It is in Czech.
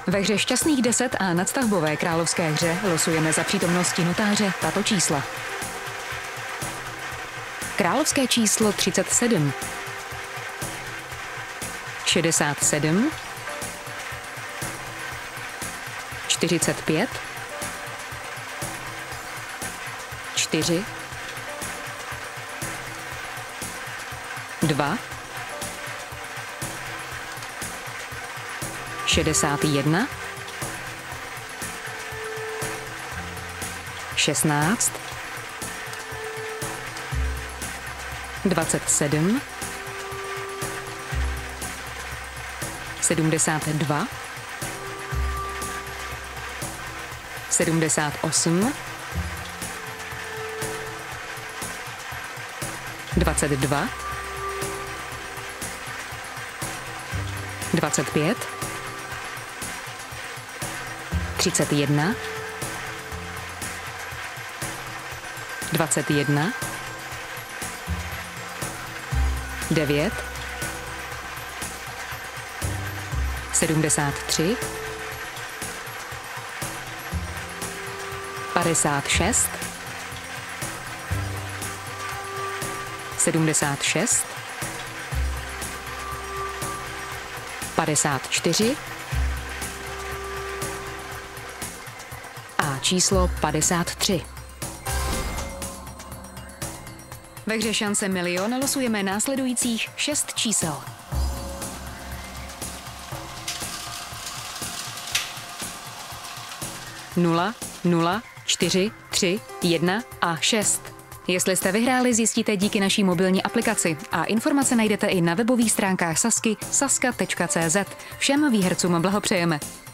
Ve hře Šťastných 10 a nadstavbové královské hře losujeme za přítomnosti notáře tato čísla. Královské číslo 37, 67, 45, 4, 2, 61, 16, 27, 72, 78, 22, 25, 31, 21, 9, 73, 56, 76, 54 a číslo 53. Ve hře Šance milion losujeme následujících 6 čísel. 0, 0, 4, 3, 1 a 6. Jestli jste vyhráli, zjistíte díky naší mobilní aplikaci a informace najdete i na webových stránkách Sazky saska.cz. Všem výhercům blahopřejeme.